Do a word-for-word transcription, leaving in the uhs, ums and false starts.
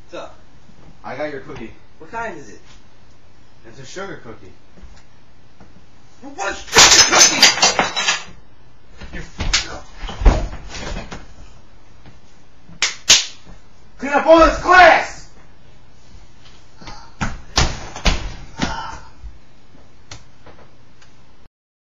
What's up? I got your cookie. What kind is it? It's a sugar cookie. What's sugar cookie?